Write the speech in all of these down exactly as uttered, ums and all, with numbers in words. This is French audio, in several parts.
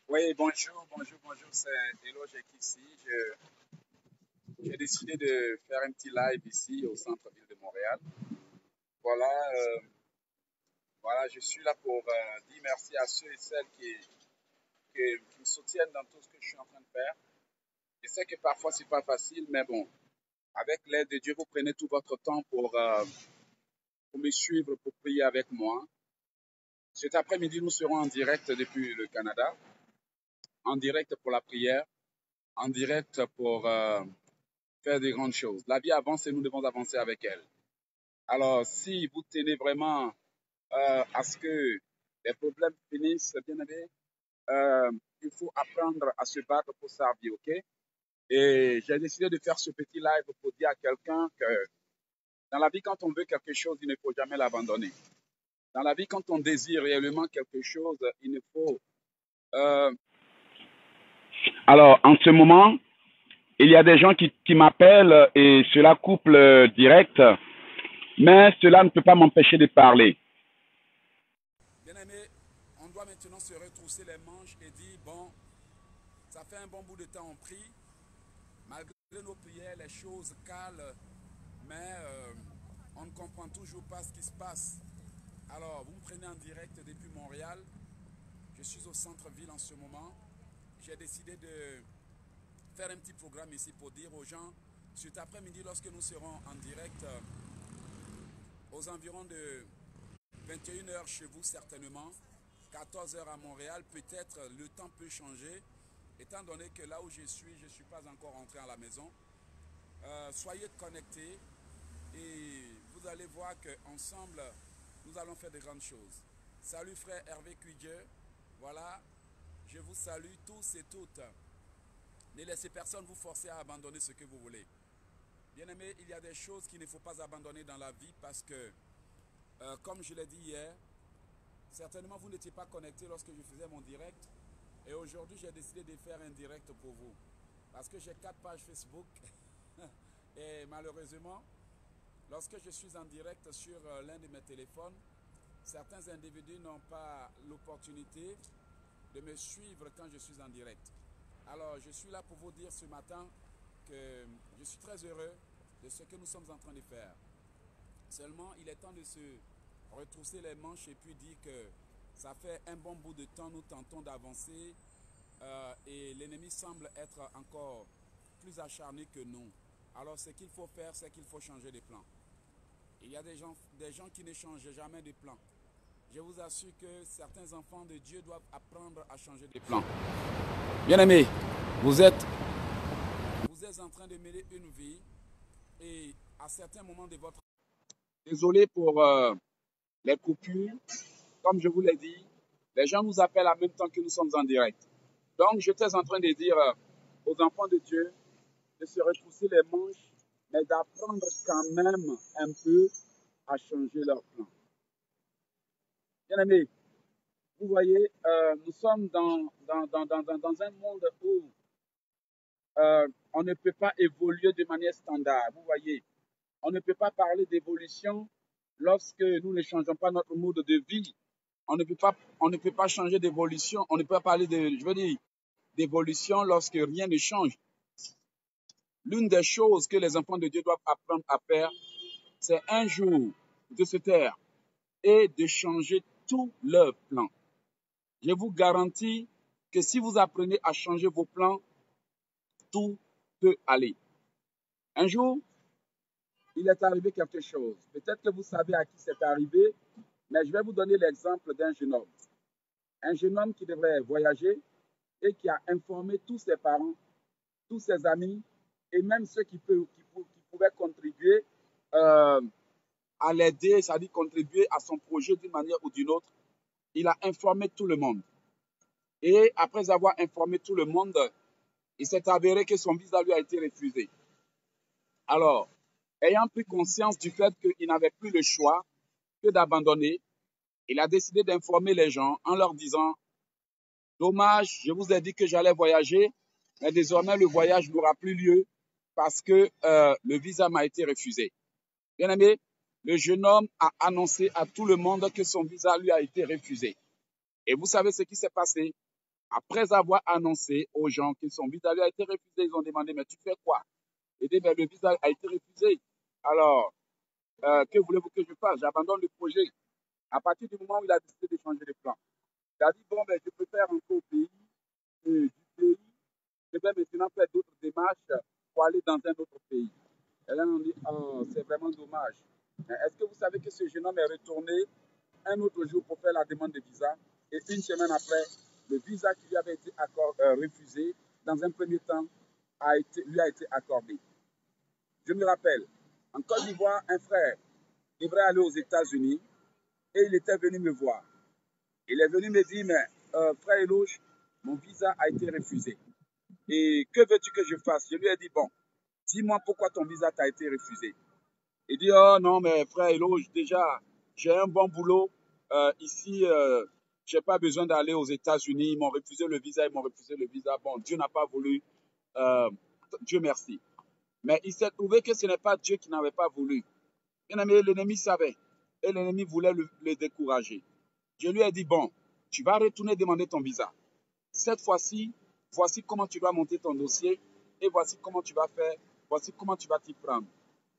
Oui, bonjour, bonjour, bonjour, c'est Eloge ici. Je- J'ai décidé de faire un petit live ici au centre-ville de Montréal. Voilà, euh, voilà, je suis là pour euh, dire merci à ceux et celles qui, qui- qui me soutiennent dans tout ce que je suis en train de faire. Je sais que parfois c'est pas facile, mais bon, avec l'aide de Dieu, vous prenez tout votre temps pour, euh, pour me suivre, pour prier avec moi. Cet après-midi, nous serons en direct depuis le Canada, en direct pour la prière, en direct pour euh, faire des grandes choses. La vie avance et nous devons avancer avec elle. Alors, si vous tenez vraiment euh, à ce que les problèmes finissent, bien aimé, euh, il faut apprendre à se battre pour sa vie, ok? Et j'ai décidé de faire ce petit live pour dire à quelqu'un que dans la vie, quand on veut quelque chose, il ne faut jamais l'abandonner. Dans la vie, quand on désire réellement quelque chose, il ne faut... euh, Alors, en ce moment, il y a des gens qui, qui m'appellent et cela couple euh, direct, mais cela ne peut pas m'empêcher de parler. Bien-aimé, on doit maintenant se retrousser les manches et dire, bon, ça fait un bon bout de temps on prie, malgré nos prières, les choses calent, mais euh, on ne comprend toujours pas ce qui se passe. Alors, vous me prenez en direct depuis Montréal, je suis au centre-ville en ce moment, j'ai décidé de faire un petit programme ici pour dire aux gens, cet après-midi, lorsque nous serons en direct, euh, aux environs de vingt et une heures chez vous certainement, quatorze heures à Montréal, peut-être le temps peut changer, étant donné que là où je suis, je ne suis pas encore rentré à la maison. Euh, soyez connectés et vous allez voir qu'ensemble, nous allons faire de grandes choses. Salut frère Hervé Cuidieu, voilà, je vous salue tous et toutes. Ne laissez personne vous forcer à abandonner ce que vous voulez. Bien aimé, il y a des choses qu'il ne faut pas abandonner dans la vie parce que, euh, comme je l'ai dit hier, certainement vous n'étiez pas connecté lorsque je faisais mon direct. Et aujourd'hui, j'ai décidé de faire un direct pour vous. Parce que j'ai quatre pages Facebook. Et malheureusement, lorsque je suis en direct sur euh, l'un de mes téléphones, certains individus n'ont pas l'opportunité de me suivre quand je suis en direct. Alors, je suis là pour vous dire ce matin que je suis très heureux de ce que nous sommes en train de faire. Seulement, il est temps de se retrousser les manches et puis dire que ça fait un bon bout de temps, nous tentons d'avancer euh, et l'ennemi semble être encore plus acharné que nous. Alors, ce qu'il faut faire, c'est qu'il faut changer de plan. Il y a des gens, des gens qui ne changent jamais de plan. Je vous assure que certains enfants de Dieu doivent apprendre à changer de plan. Bien aimé, vous êtes, vous êtes en train de mener une vie et à certains moments de votre... Désolé pour euh, les coupures. Comme je vous l'ai dit, les gens nous appellent en même temps que nous sommes en direct. Donc, j'étais en train de dire euh, aux enfants de Dieu de se retrousser les manches, mais d'apprendre quand même un peu à changer leur plan. Bien aimé, vous voyez, euh, nous sommes dans, dans, dans, dans, dans un monde où euh, on ne peut pas évoluer de manière standard. Vous voyez, on ne peut pas parler d'évolution lorsque nous ne changeons pas notre mode de vie. On ne peut pas, on ne peut pas changer d'évolution. On ne peut pas parler de, je veux dire, d'évolution lorsque rien ne change. L'une des choses que les enfants de Dieu doivent apprendre à faire, c'est un jour de se taire et de changer tous leurs plans. Je vous garantis que si vous apprenez à changer vos plans, tout peut aller. Un jour, il est arrivé quelque chose. Peut-être que vous savez à qui c'est arrivé, mais je vais vous donner l'exemple d'un jeune homme. Un jeune homme qui devrait voyager et qui a informé tous ses parents, tous ses amis et même ceux qui, peut, qui, qui pouvaient contribuer euh, à l'aider, c'est-à-dire contribuer à son projet d'une manière ou d'une autre. Il a informé tout le monde. Et après avoir informé tout le monde, il s'est avéré que son visa lui a été refusé. Alors, ayant pris conscience du fait qu'il n'avait plus le choix que d'abandonner, il a décidé d'informer les gens en leur disant, dommage, je vous ai dit que j'allais voyager, mais désormais le voyage n'aura plus lieu parce que euh, le visa m'a été refusé. Bien aimé, le jeune homme a annoncé à tout le monde que son visa lui a été refusé. Et vous savez ce qui s'est passé? Après avoir annoncé aux gens que son visa lui a été refusé, ils ont demandé, mais tu fais quoi? Il dit, mais le visa a été refusé. Alors, euh, que voulez-vous que je fasse? J'abandonne le projet. À partir du moment où il a décidé de changer de plan, il a dit, bon, ben, je préfère rentrer au pays, euh, du pays, je vais maintenant faire d'autres démarches pour aller dans un autre pays. Et là, on dit, oh, c'est vraiment dommage. Est-ce que vous savez que ce jeune homme est retourné un autre jour pour faire la demande de visa et une semaine après, le visa qui lui avait été accord, euh, refusé, dans un premier temps, a été, lui a été accordé. Je me rappelle, en Côte d'Ivoire, un frère devrait aller aux États-Unis et il était venu me voir. Il est venu me dire, mais euh, frère Eloge, mon visa a été refusé. Et que veux-tu que je fasse? Je lui ai dit, bon, dis-moi pourquoi ton visa t'a été refusé. Il dit, oh non, mais frère Eloge, déjà, j'ai un bon boulot. Euh, ici, euh, je n'ai pas besoin d'aller aux États-Unis. Ils m'ont refusé le visa, ils m'ont refusé le visa. Bon, Dieu n'a pas voulu. Euh, Dieu merci. Mais il s'est trouvé que ce n'est pas Dieu qui n'avait pas voulu. L'ennemi savait. Et l'ennemi voulait le, le décourager. Je lui ai dit, bon, tu vas retourner demander ton visa. Cette fois-ci, voici comment tu vas monter ton dossier et voici comment tu vas faire, voici comment tu vas t'y prendre.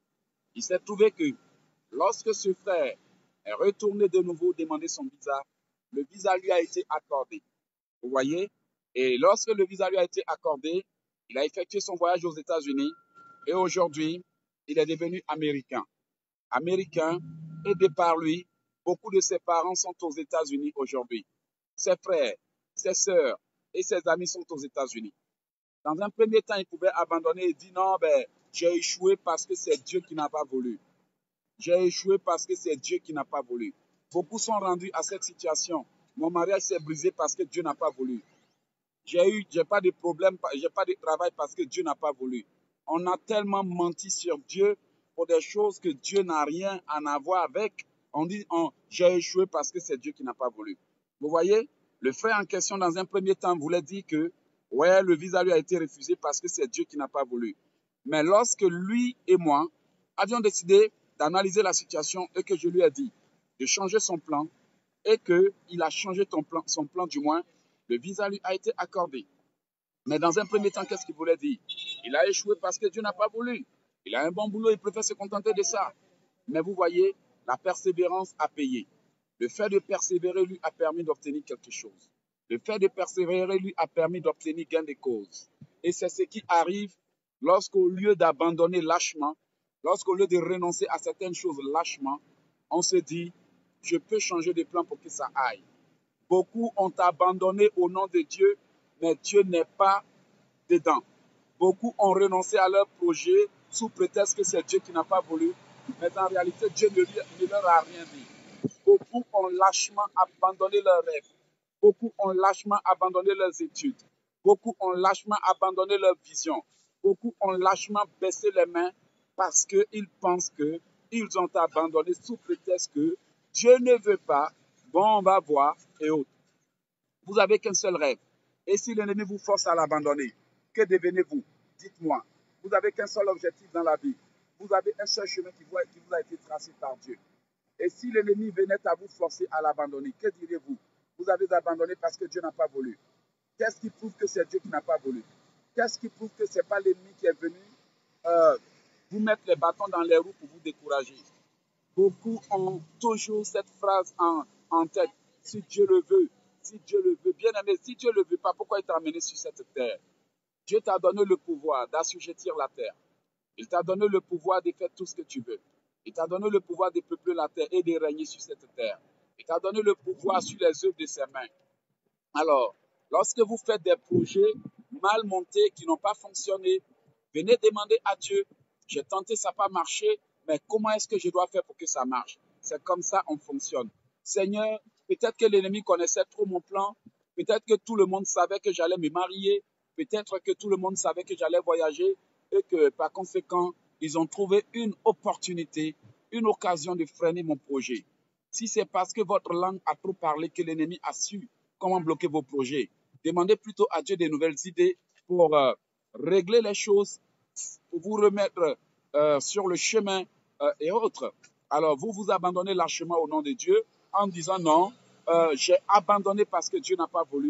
Il s'est trouvé que lorsque ce frère est retourné de nouveau demander son visa, le visa lui a été accordé. Vous voyez? Et lorsque le visa lui a été accordé, il a effectué son voyage aux États-Unis et aujourd'hui, il est devenu américain. Américain, aidé par lui, beaucoup de ses parents sont aux États-Unis aujourd'hui. Ses frères, ses sœurs et ses amis sont aux États-Unis. Dans un premier temps, il pouvait abandonner et dire non, ben, j'ai échoué parce que c'est Dieu qui n'a pas voulu. J'ai échoué parce que c'est Dieu qui n'a pas voulu. Beaucoup sont rendus à cette situation. Mon mariage s'est brisé parce que Dieu n'a pas voulu. J'ai eu, j'ai pas de problème, j'ai pas de travail parce que Dieu n'a pas voulu. On a tellement menti sur Dieu pour des choses que Dieu n'a rien à voir avec. On dit, on, j'ai échoué parce que c'est Dieu qui n'a pas voulu. Vous voyez, le frère en question, dans un premier temps, voulait dire que, ouais, le visa lui a été refusé parce que c'est Dieu qui n'a pas voulu. Mais lorsque lui et moi avions décidé d'analyser la situation et que je lui ai dit de changer son plan et qu'il a changé ton plan, son plan du moins, le visa lui a été accordé. Mais dans un premier temps, qu'est-ce qu'il voulait dire? Il a échoué parce que Dieu n'a pas voulu. Il a un bon boulot, il préfère se contenter de ça. Mais vous voyez, la persévérance a payé. Le fait de persévérer lui a permis d'obtenir quelque chose. Le fait de persévérer lui a permis d'obtenir gain de cause. Et c'est ce qui arrive lorsqu'au lieu d'abandonner lâchement, lorsqu'au lieu de renoncer à certaines choses lâchement, on se dit, je peux changer de plan pour que ça aille. Beaucoup ont abandonné au nom de Dieu, mais Dieu n'est pas dedans. Beaucoup ont renoncé à leur projet sous prétexte que c'est Dieu qui n'a pas voulu, mais en réalité, Dieu ne, ne leur a rien dit. Beaucoup ont lâchement abandonné leurs rêves. Beaucoup ont lâchement abandonné leurs études. Beaucoup ont lâchement abandonné leur vision. Beaucoup ont lâchement baissé les mains parce qu'ils pensent qu'ils ont abandonné sous prétexte que Dieu ne veut pas. Bon, on va voir et autres. Vous n'avez qu'un seul rêve. Et si l'ennemi vous force à l'abandonner, que devenez-vous? Dites-moi. Vous n'avez qu'un seul objectif dans la vie. Vous avez un seul chemin qui vous, a, qui vous a été tracé par Dieu. Et si l'ennemi venait à vous forcer à l'abandonner, que direz-vous? Vous avez abandonné parce que Dieu n'a pas voulu. Qu'est-ce qui prouve que c'est Dieu qui n'a pas voulu? Qu'est-ce qui prouve que ce n'est pas l'ennemi qui est venu euh, vous mettre les bâtons dans les roues pour vous décourager? Beaucoup ont toujours cette phrase en, en tête. Si Dieu le veut, si Dieu le veut. Bien aimé, si Dieu ne le veut pas, pourquoi il t'a amené sur cette terre? Dieu t'a donné le pouvoir d'assujettir la terre. Il t'a donné le pouvoir de faire tout ce que tu veux. Il t'a donné le pouvoir de peupler la terre et de régner sur cette terre. Il t'a donné le pouvoir sur les œuvres de ses mains. Alors, lorsque vous faites des projets mal montés qui n'ont pas fonctionné, venez demander à Dieu, j'ai tenté, ça n'a pas marché, mais comment est-ce que je dois faire pour que ça marche? C'est comme ça on fonctionne. Seigneur, peut-être que l'ennemi connaissait trop mon plan, peut-être que tout le monde savait que j'allais me marier, peut-être que tout le monde savait que j'allais voyager et que par conséquent, ils ont trouvé une opportunité, une occasion de freiner mon projet. Si c'est parce que votre langue a trop parlé que l'ennemi a su comment bloquer vos projets, demandez plutôt à Dieu des nouvelles idées pour euh, régler les choses, pour vous remettre euh, sur le chemin euh, et autres. Alors, vous vous abandonnez lâchement au nom de Dieu en disant non, euh, j'ai abandonné parce que Dieu n'a pas voulu.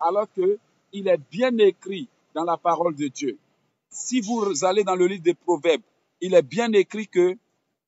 alors qu'il est bien écrit dans la parole de Dieu. Si vous allez dans le livre des Proverbes, il est bien écrit que,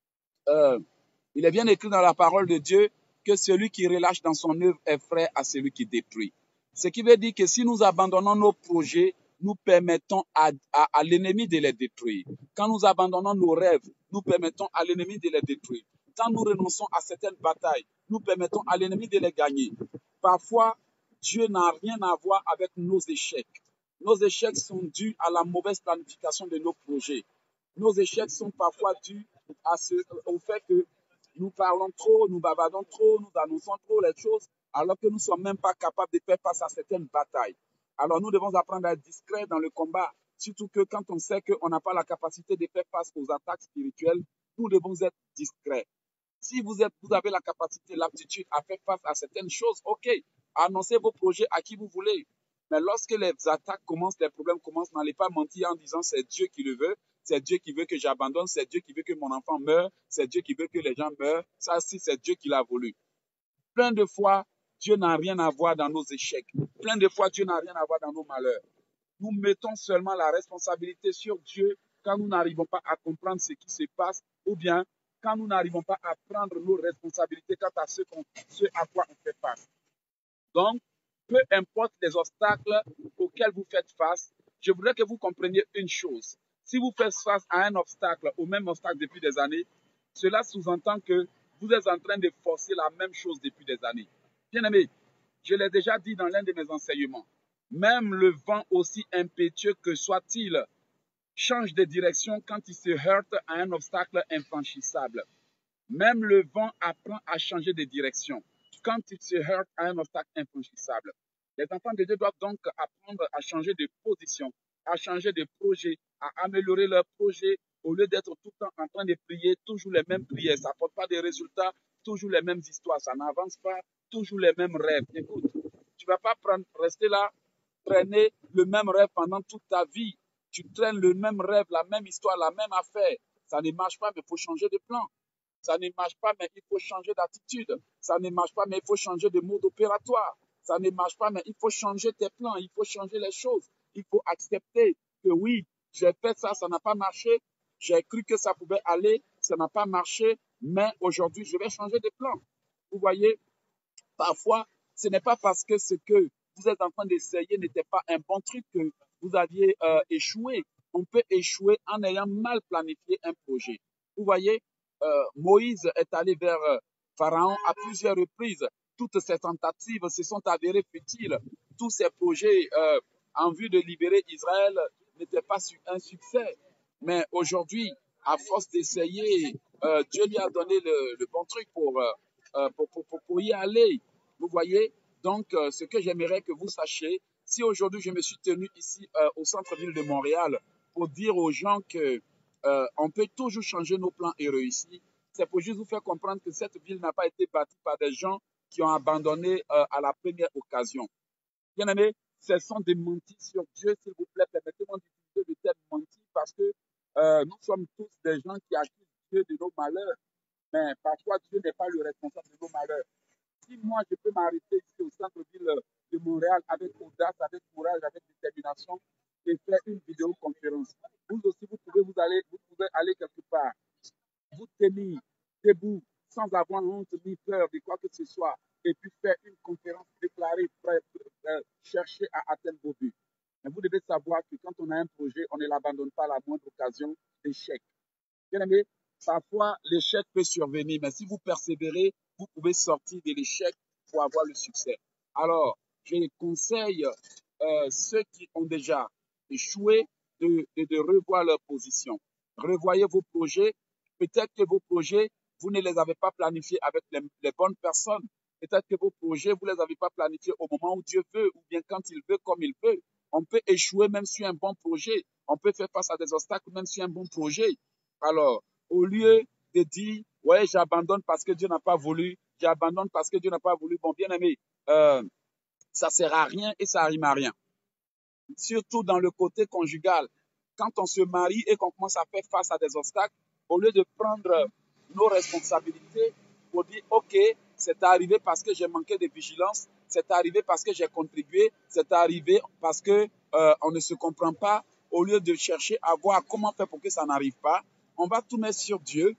euh, il est bien écrit dans la parole de Dieu que celui qui relâche dans son œuvre est frère à celui qui détruit. Ce qui veut dire que si nous abandonnons nos projets, nous permettons à, à, à l'ennemi de les détruire. Quand nous abandonnons nos rêves, nous permettons à l'ennemi de les détruire. Quand nous renonçons à certaines batailles, nous permettons à l'ennemi de les gagner. Parfois, Dieu n'a rien à voir avec nos échecs. Nos échecs sont dus à la mauvaise planification de nos projets. Nos échecs sont parfois dus à ce, au fait que nous parlons trop, nous bavardons trop, nous annonçons trop les choses, alors que nous ne sommes même pas capables de faire face à certaines batailles. Alors nous devons apprendre à être discrets dans le combat, surtout que quand on sait qu'on n'a pas la capacité de faire face aux attaques spirituelles, nous devons être discrets. Si vous, êtes, vous avez la capacité, l'aptitude à faire face à certaines choses, ok, annoncez vos projets à qui vous voulez. Mais lorsque les attaques commencent, les problèmes commencent, n'allez pas mentir en disant c'est Dieu qui le veut, c'est Dieu qui veut que j'abandonne, c'est Dieu qui veut que mon enfant meure, c'est Dieu qui veut que les gens meurent. Ça, si c'est Dieu qui l'a voulu. Plein de fois, Dieu n'a rien à voir dans nos échecs. Plein de fois, Dieu n'a rien à voir dans nos malheurs. Nous mettons seulement la responsabilité sur Dieu quand nous n'arrivons pas à comprendre ce qui se passe ou bien quand nous n'arrivons pas à prendre nos responsabilités quant à ce, ce à quoi on fait face. Donc, peu importe les obstacles auxquels vous faites face, je voudrais que vous compreniez une chose. Si vous faites face à un obstacle, au même obstacle depuis des années, cela sous-entend que vous êtes en train de forcer la même chose depuis des années. Bien-aimés, je l'ai déjà dit dans l'un de mes enseignements, même le vent aussi impétueux que soit-il change de direction quand il se heurte à un obstacle infranchissable. Même le vent apprend à changer de direction quand il se heurte à un obstacle infranchissable. Les enfants de Dieu doivent donc apprendre à changer de position, à changer de projet, à améliorer leur projet au lieu d'être tout le temps en train de prier toujours les mêmes prières. Ça n'apporte pas de résultats, toujours les mêmes histoires, ça n'avance pas, toujours les mêmes rêves. Écoute, tu ne vas pas prendre, rester là, traîner le même rêve pendant toute ta vie. Tu traînes le même rêve, la même histoire, la même affaire. Ça ne marche pas, mais il faut changer de plan. Ça ne marche pas, mais il faut changer d'attitude. Ça ne marche pas, mais il faut changer de mode opératoire. Ça ne marche pas, mais il faut changer tes plans. Il faut changer les choses. Il faut accepter que oui, j'ai fait ça, ça n'a pas marché. J'ai cru que ça pouvait aller, ça n'a pas marché. Mais aujourd'hui, je vais changer de plan. Vous voyez, parfois, ce n'est pas parce que ce que vous êtes en train d'essayer n'était pas un bon truc que vous aviez euh, échoué. On peut échouer en ayant mal planifié un projet. Vous voyez, euh, Moïse est allé vers euh, Pharaon à plusieurs reprises. Toutes ces tentatives se sont avérées futiles. Tous ces projets euh, en vue de libérer Israël n'étaient pas un succès. Mais aujourd'hui, à force d'essayer, euh, Dieu lui a donné le, le bon truc pour, euh, pour, pour, pour, pour y aller. Vous voyez, donc euh, ce que j'aimerais que vous sachiez, si aujourd'hui je me suis tenu ici euh, au centre-ville de Montréal pour dire aux gens que euh, on peut toujours changer nos plans et réussir, c'est pour juste vous faire comprendre que cette ville n'a pas été bâtie par des gens qui ont abandonné euh, à la première occasion. Bien aimé, ce sont des mentis sur Dieu, s'il vous plaît, permettez-moi d'utiliser le terme menti parce que euh, nous sommes tous des gens qui accusent Dieu de nos malheurs, mais parfois Dieu n'est pas le responsable de nos malheurs. Si moi je peux m'arrêter ici au centre-ville de Montréal avec audace, avec courage, avec détermination et faire une vidéoconférence, vous aussi vous pouvez vous aller, vous pouvez aller quelque part, vous tenir debout sans avoir honte ni peur de quoi que ce soit et puis faire une conférence déclarée, euh, chercher à atteindre vos buts. Mais vous devez savoir que quand on a un projet, on ne l'abandonne pas à la moindre occasion d'échec. Bien aimé, parfois l'échec peut survenir, mais si vous persévérez, vous pouvez sortir de l'échec pour avoir le succès. Alors, je conseille euh, ceux qui ont déjà échoué de, de, de revoir leur position. Revoyez vos projets. Peut-être que vos projets, vous ne les avez pas planifiés avec les, les bonnes personnes. Peut-être que vos projets, vous ne les avez pas planifiés au moment où Dieu veut ou bien quand il veut, comme il veut. On peut échouer même sur un bon projet. On peut faire face à des obstacles même sur un bon projet. Alors, au lieu de dire, ouais, j'abandonne parce que Dieu n'a pas voulu, j'abandonne parce que Dieu n'a pas voulu, bon, bien aimé, euh, ça ne sert à rien et ça rime à rien. Surtout dans le côté conjugal. Quand on se marie et qu'on commence à faire face à des obstacles, au lieu de prendre nos responsabilités pour dire, OK, c'est arrivé parce que j'ai manqué de vigilance, c'est arrivé parce que j'ai contribué, c'est arrivé parce que euh, on ne se comprend pas. Au lieu de chercher à voir comment faire pour que ça n'arrive pas, on va tout mettre sur Dieu.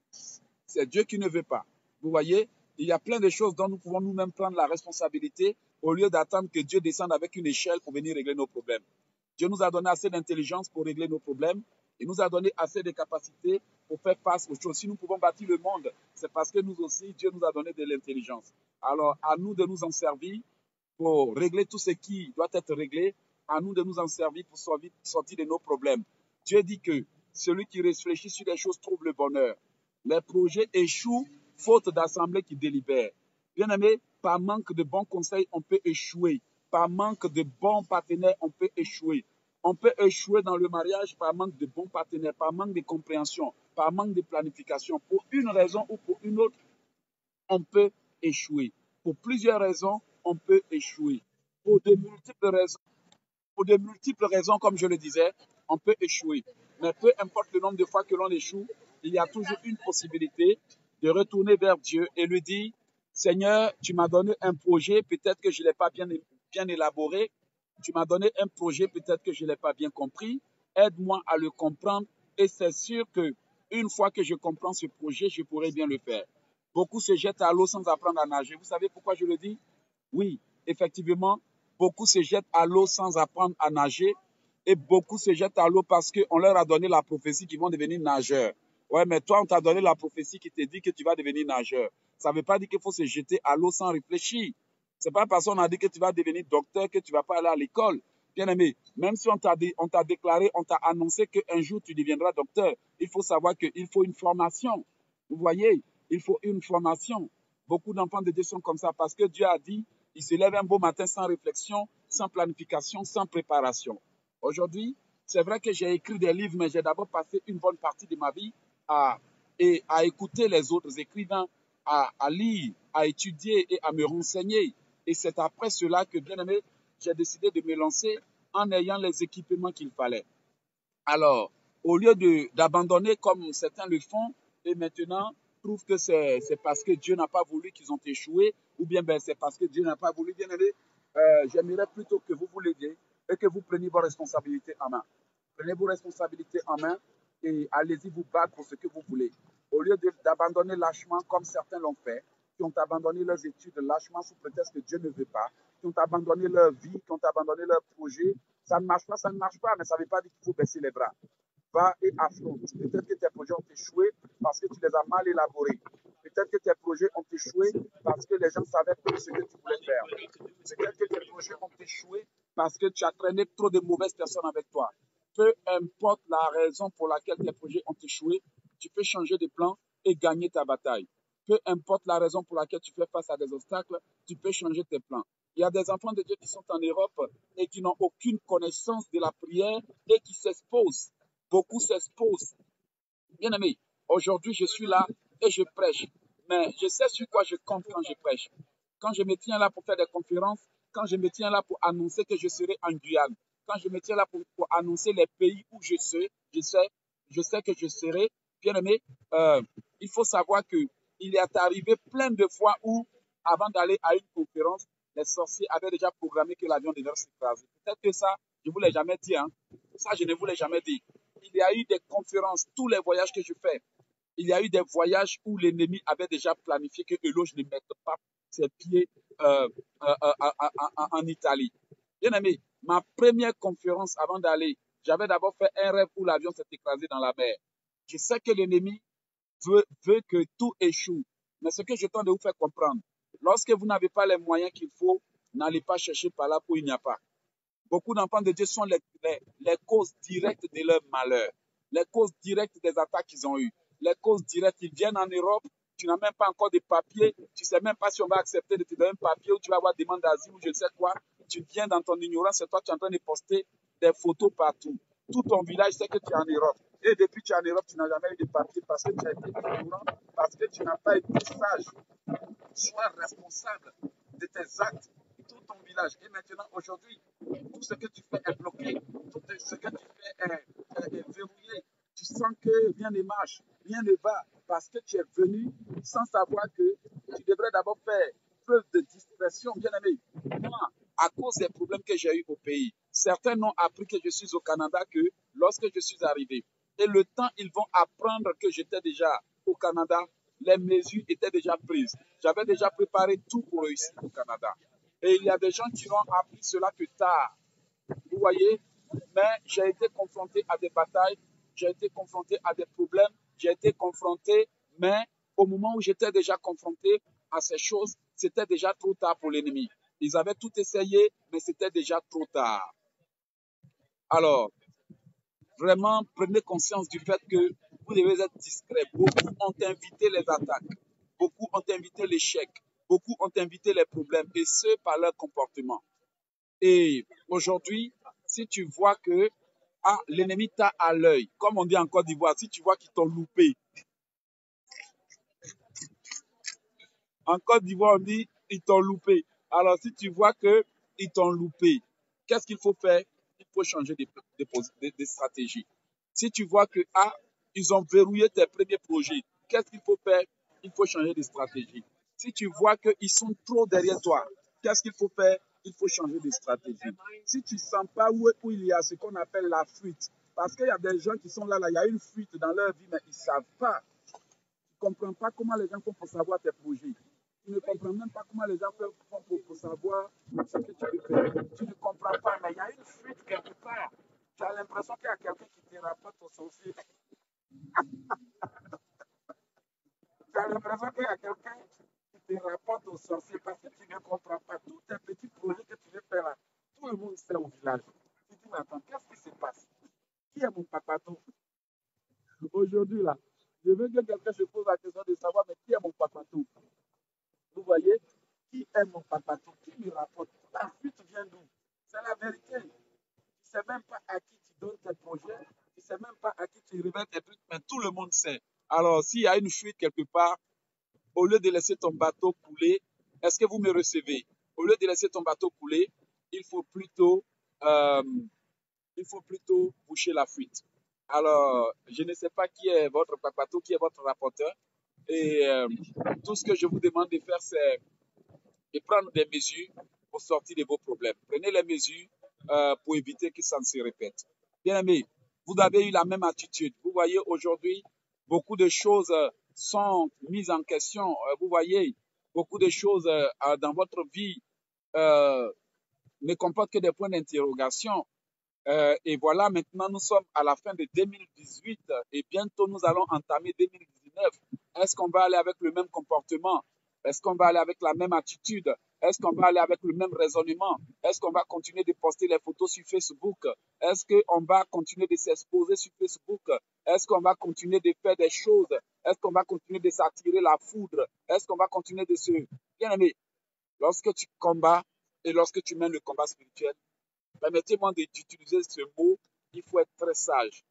C'est Dieu qui ne veut pas. Vous voyez, il y a plein de choses dont nous pouvons nous-mêmes prendre la responsabilité au lieu d'attendre que Dieu descende avec une échelle pour venir régler nos problèmes. Dieu nous a donné assez d'intelligence pour régler nos problèmes. Il nous a donné assez de capacités pour faire face aux choses. Si nous pouvons bâtir le monde, c'est parce que nous aussi, Dieu nous a donné de l'intelligence. Alors, à nous de nous en servir pour régler tout ce qui doit être réglé. À nous de nous en servir pour sortir de nos problèmes. Dieu dit que celui qui réfléchit sur les choses trouve le bonheur. Les projets échouent faute d'assemblée qui délibère. Bien aimé, par manque de bons conseils, on peut échouer. Par manque de bons partenaires, on peut échouer. On peut échouer dans le mariage par manque de bons partenaires, par manque de compréhension, par manque de planification. Pour une raison ou pour une autre, on peut échouer. Pour plusieurs raisons, on peut échouer. Pour de multiples raisons, pour de multiples raisons, comme je le disais, on peut échouer. Mais peu importe le nombre de fois que l'on échoue, il y a toujours une possibilité de retourner vers Dieu et lui dire, Seigneur, tu m'as donné un projet, peut-être que je ne l'ai pas bien, bien élaboré. Tu m'as donné un projet, peut-être que je ne l'ai pas bien compris. Aide-moi à le comprendre et c'est sûr que une fois que je comprends ce projet, je pourrai bien le faire. Beaucoup se jettent à l'eau sans apprendre à nager. Vous savez pourquoi je le dis? Oui, effectivement, beaucoup se jettent à l'eau sans apprendre à nager et beaucoup se jettent à l'eau parce qu'on leur a donné la prophétie qu'ils vont devenir nageurs. Ouais, mais toi, on t'a donné la prophétie qui te dit que tu vas devenir nageur. Ça ne veut pas dire qu'il faut se jeter à l'eau sans réfléchir. C'est pas parce qu'on a dit que tu vas devenir docteur que tu ne vas pas aller à l'école. Bien aimé, même si on t'a on t'a déclaré, on t'a annoncé qu'un jour tu deviendras docteur, il faut savoir qu'il faut une formation. Vous voyez, il faut une formation. Beaucoup d'enfants de Dieu sont comme ça parce que Dieu a dit, ils se lèvent un beau matin sans réflexion, sans planification, sans préparation. Aujourd'hui, c'est vrai que j'ai écrit des livres, mais j'ai d'abord passé une bonne partie de ma vie à, et à écouter les autres écrivains, à, à lire, à étudier et à me renseigner. Et c'est après cela que, bien aimé, j'ai décidé de me lancer en ayant les équipements qu'il fallait. Alors, au lieu d'abandonner comme certains le font, et maintenant trouvent que c'est parce que Dieu n'a pas voulu qu'ils ont échoué, ou bien ben, c'est parce que Dieu n'a pas voulu, bien aimé, euh, j'aimerais plutôt que vous vous leviez et que vous preniez vos responsabilités en main. Prenez vos responsabilités en main et allez-y vous battre pour ce que vous voulez. Au lieu d'abandonner lâchement comme certains l'ont fait, qui ont abandonné leurs études lâchement sous prétexte que Dieu ne veut pas, qui ont abandonné leur vie, qui ont abandonné leur projet, ça ne marche pas, ça ne marche pas, mais ça ne veut pas dire qu'il faut baisser les bras. Va et affronte. Peut-être que tes projets ont échoué parce que tu les as mal élaborés. Peut-être que tes projets ont échoué parce que les gens savaient plus ce que tu voulais faire. Peut-être que tes projets ont échoué parce que tu as traîné trop de mauvaises personnes avec toi. Peu importe la raison pour laquelle tes projets ont échoué, tu peux changer de plan et gagner ta bataille. Peu importe la raison pour laquelle tu fais face à des obstacles, tu peux changer tes plans. Il y a des enfants de Dieu qui sont en Europe et qui n'ont aucune connaissance de la prière et qui s'exposent. Beaucoup s'exposent. Bien aimé, aujourd'hui je suis là et je prêche. Mais je sais sur quoi je compte quand je prêche. Quand je me tiens là pour faire des conférences, quand je me tiens là pour annoncer que je serai en Guyane, quand je me tiens là pour, pour annoncer les pays où je sais, je sais, je sais que je serai, bien aimé, euh, il faut savoir que il est arrivé plein de fois où, avant d'aller à une conférence, les sorciers avaient déjà programmé que l'avion devait s'écraser. Peut-être que ça, je ne vous l'ai jamais dit. Hein. Ça, je ne vous l'ai jamais dit. Il y a eu des conférences, tous les voyages que je fais. Il y a eu des voyages où l'ennemi avait déjà planifié que Eloge ne mette pas ses pieds euh, euh, euh, euh, euh, en Italie. Bien aimé, ma première conférence avant d'aller, j'avais d'abord fait un rêve où l'avion s'est écrasé dans la mer. Je sais que l'ennemi veut, veut que tout échoue. Mais ce que je tente de vous faire comprendre, lorsque vous n'avez pas les moyens qu'il faut, n'allez pas chercher par là où il n'y a pas. Beaucoup d'enfants de Dieu sont les, les, les causes directes de leur malheur, les causes directes des attaques qu'ils ont eues, les causes directes. Ils viennent en Europe, tu n'as même pas encore de papier, tu ne sais même pas si on va accepter de te donner un papier ou tu vas avoir demande d'asile ou je ne sais quoi. Tu viens dans ton ignorance et toi, tu es en train de poster des photos partout. Tout ton village sait que tu es en Europe. Et depuis que tu es en Europe, tu n'as jamais eu de papier parce que tu as été ignorant, parce que tu n'as pas été sage. Sois responsable de tes actes, tout ton village. Et maintenant, aujourd'hui, tout ce que tu fais est bloqué, tout ce que tu fais est, est, est verrouillé. Tu sens que rien ne marche. rien ne va parce que tu es venu sans savoir que tu devrais d'abord faire preuve de discrétion, bien aimé. Moi, à cause des problèmes que j'ai eu au pays, certains n'ont appris que je suis au Canada que lorsque je suis arrivé. Et le temps, ils vont apprendre que j'étais déjà au Canada, les mesures étaient déjà prises. J'avais déjà préparé tout pour réussir au Canada. Et il y a des gens qui n'ont appris cela que tard. Vous voyez, mais j'ai été confronté à des batailles, j'ai été confronté à des problèmes, j'ai été confronté, mais au moment où j'étais déjà confronté à ces choses, c'était déjà trop tard pour l'ennemi. Ils avaient tout essayé, mais c'était déjà trop tard. Alors, vraiment, prenez conscience du fait que vous devez être discret. Beaucoup ont invité les attaques, beaucoup ont invité l'échec, beaucoup ont invité les problèmes, et ce, par leur comportement. Et aujourd'hui, si tu vois que ah, l'ennemi t'a à l'œil, comme on dit en Côte d'Ivoire, si tu vois qu'ils t'ont loupé. En Côte d'Ivoire, on dit ils t'ont loupé. Alors, si tu vois qu'ils t'ont loupé, qu'est-ce qu'il faut faire? Il faut changer de, de, de, de stratégie. Si tu vois que ah, ils ont verrouillé tes premiers projets, qu'est-ce qu'il faut faire? Il faut changer de stratégie. Si tu vois qu'ils sont trop derrière toi, qu'est-ce qu'il faut faire? Il faut changer de stratégie. Si tu ne sens pas où, où il y a ce qu'on appelle la fuite, parce qu'il y a des gens qui sont là, là, il y a une fuite dans leur vie, mais ils ne savent pas. Tu ne comprends pas comment les gens font pour savoir tes projets. Tu ne comprends même pas comment les gens font pour, pour savoir ce que tu peux faire. Tu ne comprends pas, mais il y a une fuite quelque part. Tu as l'impression qu'il y a quelqu'un qui te rapporte au sorcier. Tu as l'impression qu'il y a quelqu'un qui te rapporte au sorcier parce que tu ne comprends pas tous tes petits projets que tu veux faire là. Tout le monde sait au village. Tu dis, mais attends, qu'est-ce qui se passe? Qui est mon papato? Aujourd'hui, là, je veux que quelqu'un se pose la question de savoir, mais qui est mon papato? Vous voyez? Qui est mon papato? Qui me rapporte? La fuite vient d'où? C'est la vérité. Tu ne sais même pas à qui tu donnes tes projets. Tu ne sais même pas à qui tu révèles tes trucs, mais tout le monde sait. Alors, s'il y a une fuite quelque part, au lieu de laisser ton bateau couler, est-ce que vous me recevez? Au lieu de laisser ton bateau couler, il faut plutôt, euh, il faut plutôt boucher la fuite. Alors, je ne sais pas qui est votre papato, qui est votre rapporteur. Et euh, tout ce que je vous demande de faire, c'est de prendre des mesures pour sortir de vos problèmes. Prenez les mesures euh, pour éviter que ça ne se répète. Bien aimé, vous avez eu la même attitude. Vous voyez, aujourd'hui, beaucoup de choses sont mises en question. Vous voyez, beaucoup de choses euh, dans votre vie euh, ne comportent que des points d'interrogation. Euh, et voilà, maintenant, nous sommes à la fin de deux mille dix-huit et bientôt, nous allons entamer deux mille dix-neuf. Est-ce qu'on va aller avec le même comportement? Est-ce qu'on va aller avec la même attitude? Est-ce qu'on va aller avec le même raisonnement? Est-ce qu'on va continuer de poster les photos sur Facebook? Est-ce qu'on va continuer de s'exposer sur Facebook? Est-ce qu'on va continuer de faire des choses? Est-ce qu'on va continuer de s'attirer la foudre? Est-ce qu'on va continuer de se... Bien aimé, lorsque tu combats et lorsque tu mènes le combat spirituel, permettez-moi d'utiliser ce mot, il faut être très sage.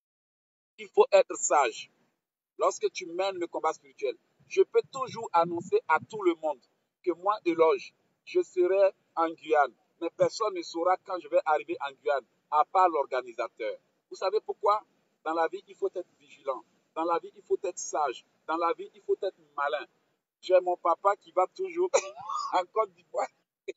Il faut être sage. Lorsque tu mènes le combat spirituel, je peux toujours annoncer à tout le monde que moi, Eloge, je serai en Guyane. Mais personne ne saura quand je vais arriver en Guyane, à part l'organisateur. Vous savez pourquoi? Dans la vie, il faut être vigilant. Dans la vie, il faut être sage. Dans la vie, il faut être malin. J'ai mon papa qui va toujours en Côte d'Ivoire.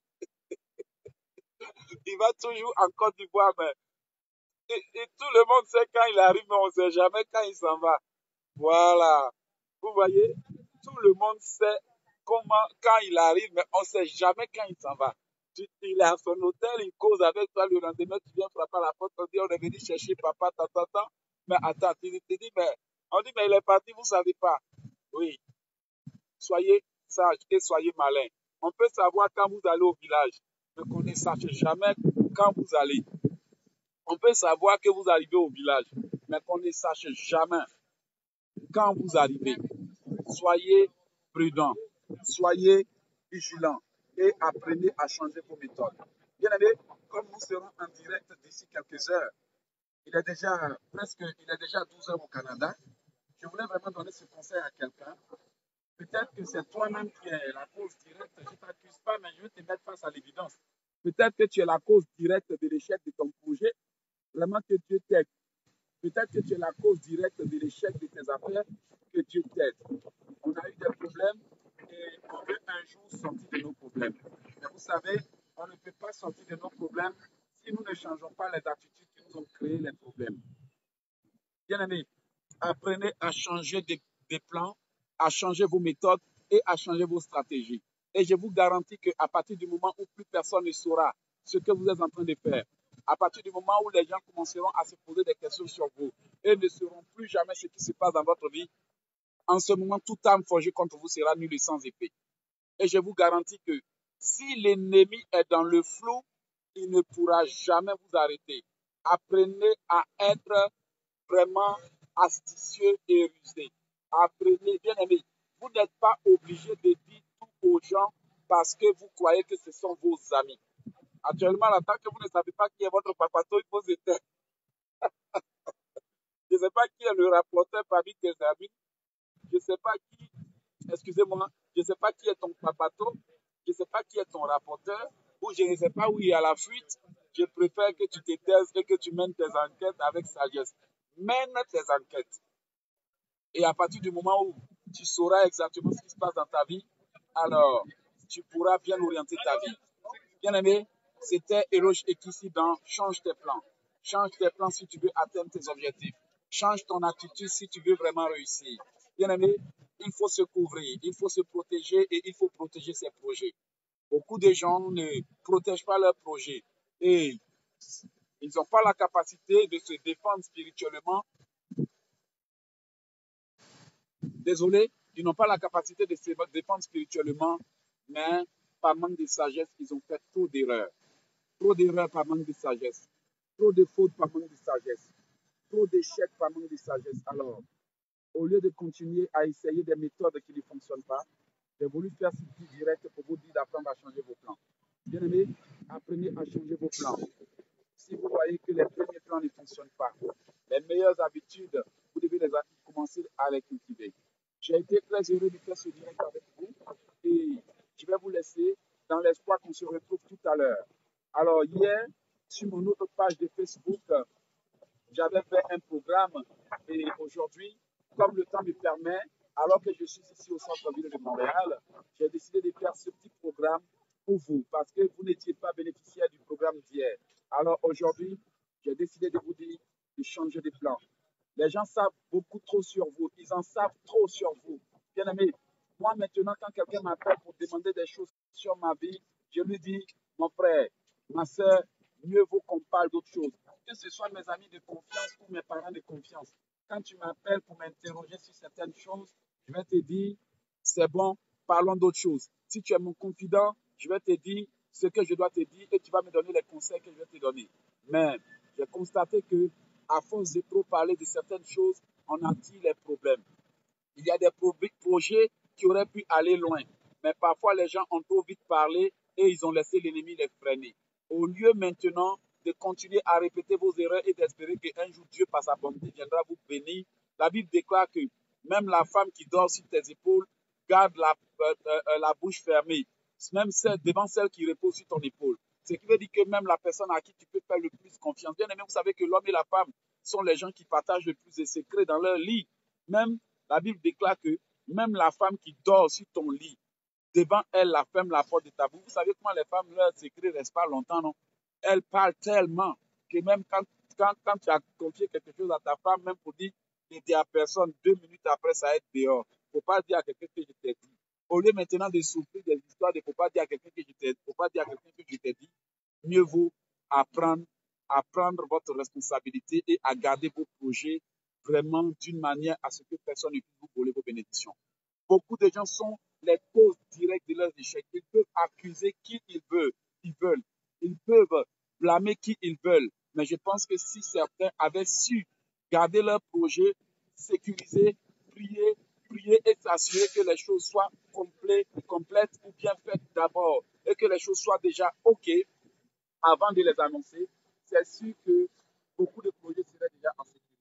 Il va toujours en Côte d'Ivoire, mais et, et tout le monde sait quand il arrive, mais on ne sait jamais quand il s'en va. Voilà. Vous voyez, tout le monde sait comment, quand il arrive, mais on ne sait jamais quand il s'en va. Il est à son hôtel, il cause avec toi le lendemain, tu viens frapper à la porte, on dit on est venu chercher papa, tata, tata. Mais attends, tu te dis, mais on dit, mais il est parti, vous ne savez pas. Oui. Soyez sages et soyez malins. On peut savoir quand vous allez au village, mais qu'on ne sache jamais quand vous allez. On peut savoir que vous arrivez au village, mais qu'on ne sache jamais quand vous arrivez. Soyez prudents, soyez vigilants et apprenez à changer vos méthodes. Bien aimé, comme nous serons en direct d'ici quelques heures, il est déjà presque, il est déjà douze heures au Canada. Je voulais vraiment donner ce conseil à quelqu'un. Peut-être que c'est toi-même qui es la cause directe. Je ne t'accuse pas, mais je veux te mettre face à l'évidence. Peut-être que tu es la cause directe de l'échec de ton projet. Vraiment que Dieu t'aide. Peut-être que tu es la cause directe de l'échec de tes affaires, que Dieu t'aide. On a eu des problèmes et on veut un jour sortir de nos problèmes. Mais vous savez, on ne peut pas sortir de nos problèmes si nous ne changeons pas les attitudes qui nous ont créé les problèmes. Bien aimé, apprenez à changer des, des plans, à changer vos méthodes et à changer vos stratégies. Et je vous garantis qu'à partir du moment où plus personne ne saura ce que vous êtes en train de faire, à partir du moment où les gens commenceront à se poser des questions sur vous et ne sauront plus jamais ce qui se passe dans votre vie, en ce moment, toute arme forgée contre vous sera nulle et sans effet. Et je vous garantis que si l'ennemi est dans le flou, il ne pourra jamais vous arrêter. Apprenez à être vraiment astucieux et rusé. Apprenez, bien aimé, vous n'êtes pas obligé de dire tout aux gens parce que vous croyez que ce sont vos amis. Actuellement, en tant que vous ne savez pas qui est votre papato, il faut se taire. Je ne sais pas qui est le rapporteur parmi tes amis. Je ne sais pas qui, excusez-moi, je ne sais pas qui est ton papato. Je ne sais pas qui est ton rapporteur. Ou je ne sais pas où il y a la fuite. Je préfère que tu te taises et que tu mènes tes enquêtes avec sagesse. Mène tes enquêtes. Et à partir du moment où tu sauras exactement ce qui se passe dans ta vie, alors tu pourras bien orienter ta vie. Bien aimé, c'était Eloge Ekissi dans Change tes plans. Change tes plans si tu veux atteindre tes objectifs. Change ton attitude si tu veux vraiment réussir. Bien aimé, il faut se couvrir, il faut se protéger et il faut protéger ses projets. Beaucoup de gens ne protègent pas leurs projets et ils n'ont pas la capacité de se défendre spirituellement. Désolé, ils n'ont pas la capacité de se défendre spirituellement, mais par manque de sagesse, ils ont fait trop d'erreurs. Trop d'erreurs par manque de sagesse. Trop de fautes par manque de sagesse. Trop d'échecs par manque de sagesse. Alors, au lieu de continuer à essayer des méthodes qui ne fonctionnent pas, j'ai voulu faire ce petit direct pour vous dire d'apprendre à changer vos plans. Bien aimé, apprenez à changer vos plans. Si vous voyez que les premiers plans ne fonctionnent pas, les meilleures habitudes, vous devez les commencer à les cultiver. J'ai été très heureux de faire ce direct avec vous et je vais vous laisser dans l'espoir qu'on se retrouve tout à l'heure. Alors hier, sur mon autre page de Facebook, j'avais fait un programme et aujourd'hui, comme le temps me permet, alors que je suis ici au centre-ville de Montréal, j'ai décidé de faire ce petit programme pour vous parce que vous n'étiez pas bénéficiaire du programme d'hier. Alors aujourd'hui, j'ai décidé de vous dire de changer de plan. Les gens savent beaucoup trop sur vous. Ils en savent trop sur vous. Bien aimé, moi maintenant, quand quelqu'un m'appelle pour demander des choses sur ma vie, je lui dis, mon frère, ma soeur, mieux vaut qu'on parle d'autres choses. Que ce soit mes amis de confiance ou mes parents de confiance. Quand tu m'appelles pour m'interroger sur certaines choses, je vais te dire, c'est bon, parlons d'autres choses. Si tu es mon confident, je vais te dire ce que je dois te dire et tu vas me donner les conseils que je vais te donner. Mais j'ai constaté que à force de trop parler de certaines choses, on attire les problèmes. Il y a des pro projets qui auraient pu aller loin, mais parfois les gens ont trop vite parlé et ils ont laissé l'ennemi les freiner. Au lieu maintenant de continuer à répéter vos erreurs et d'espérer qu'un jour Dieu, par sa bonté, viendra vous bénir, la Bible déclare que même la femme qui dort sur tes épaules garde la, euh, euh, la bouche fermée, même celle, devant celle qui repose sur ton épaule. Ce qui veut dire que même la personne à qui tu peux faire le plus confiance. Bien aimé, vous savez que l'homme et la femme sont les gens qui partagent le plus de secrets dans leur lit. Même la Bible déclare que même la femme qui dort sur ton lit, devant elle, la femme la porte de ta bouche. Vous savez comment les femmes, leurs secrets ne restent pas longtemps, non? Elles parlent tellement que même quand, quand, quand tu as confié quelque chose à ta femme, même pour dire ne dis à personne, deux minutes après, ça va être dehors. Il ne faut pas dire à quelqu'un que je t'ai dit. Au lieu maintenant de souffrir des histoires, il ne faut pas dire à quelqu'un que je t'ai dit, faut pas dire à quelqu'un que je t'ai dit, mieux vaut apprendre à prendre votre responsabilité et à garder vos projets vraiment d'une manière à ce que personne ne puisse vous voler vos bénédictions. Beaucoup de gens sont les causes directes de leurs échecs. Ils peuvent accuser qui ils veulent. Ils veulent. Ils peuvent blâmer qui ils veulent. Mais je pense que si certains avaient su garder leur projet, sécuriser, prier, prier et s'assurer que les choses soient complètes, complètes ou bien faites d'abord et que les choses soient déjà OK avant de les annoncer, c'est sûr que beaucoup de projets seraient déjà en sécurité.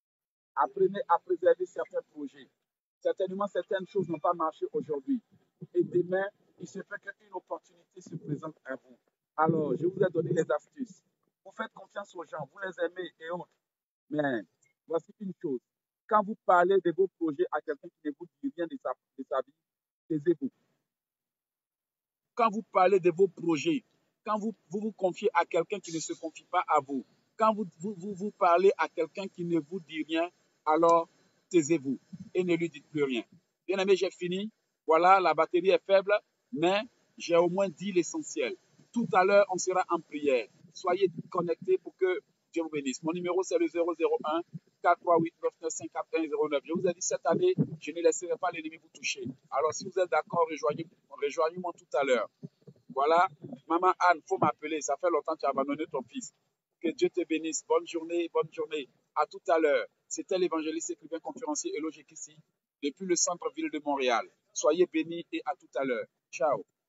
Apprenez à préserver certains projets. Certainement, certaines choses n'ont pas marché aujourd'hui. Et demain, il se fait qu'une opportunité se présente à vous. Alors, je vous ai donné les astuces. Vous faites confiance aux gens, vous les aimez et autres. Mais voici une chose. Quand vous parlez de vos projets à quelqu'un qui ne vous dit rien de sa, de sa vie, taisez-vous. Quand vous parlez de vos projets, quand vous vous, vous confiez à quelqu'un qui ne se confie pas à vous, quand vous vous, vous, vous parlez à quelqu'un qui ne vous dit rien, alors taisez-vous et ne lui dites plus rien. Bien aimé, j'ai fini. Voilà, la batterie est faible, mais j'ai au moins dit l'essentiel. Tout à l'heure, on sera en prière. Soyez connectés pour que Dieu vous bénisse. Mon numéro, c'est le zéro zéro un quatre trois huit neuf neuf cinq quatre un zéro neuf. Je vous ai dit cette année, je ne laisserai pas l'ennemi vous toucher. Alors, si vous êtes d'accord, rejoignez-moi rejoignez tout à l'heure. Voilà, maman Anne, il faut m'appeler. Ça fait longtemps que tu as abandonné ton fils. Que Dieu te bénisse. Bonne journée, bonne journée. À tout à l'heure. C'était l'évangéliste écrivain conférencier Elo Jekissi depuis le centre-ville de Montréal. Soyez bénis et à tout à l'heure. Ciao.